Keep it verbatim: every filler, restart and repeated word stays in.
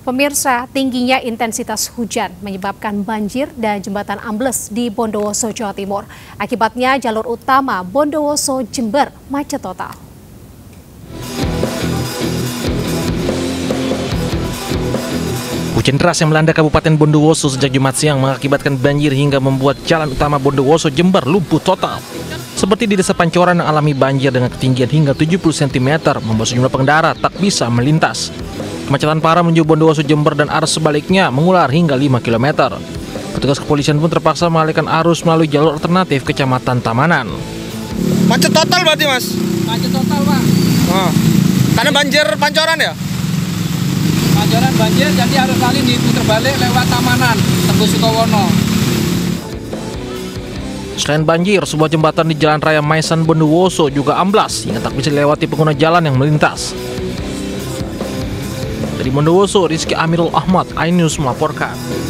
Pemirsa, tingginya intensitas hujan menyebabkan banjir dan jembatan ambles di Bondowoso, Jawa Timur. Akibatnya jalur utama Bondowoso Jember macet total. Hujan deras yang melanda Kabupaten Bondowoso sejak Jumat siang mengakibatkan banjir hingga membuat jalan utama Bondowoso Jember lumpuh total. Seperti di Desa Pancoran yang alami banjir dengan ketinggian hingga tujuh puluh sentimeter, membuat sejumlah pengendara tak bisa melintas. Kemacetan parah menuju Bondowoso Jember dan arah sebaliknya mengular hingga lima kilometer. Petugas kepolisian pun terpaksa mengalihkan arus melalui jalur alternatif Kecamatan Tamanan. Macet total berarti, Mas? Macet total, Pak. Oh. Karena banjir Pancoran ya? Pancoran banjir, jadi harus kali diputar balik lewat Tamanan, tembus Sukowono. Selain banjir, sebuah jembatan di Jalan Raya Maisan Bondowoso juga amblas hingga tak bisa dilewati pengguna jalan yang melintas. Dari Bondowoso, Rizky Amirul Ahmad, iNews melaporkan.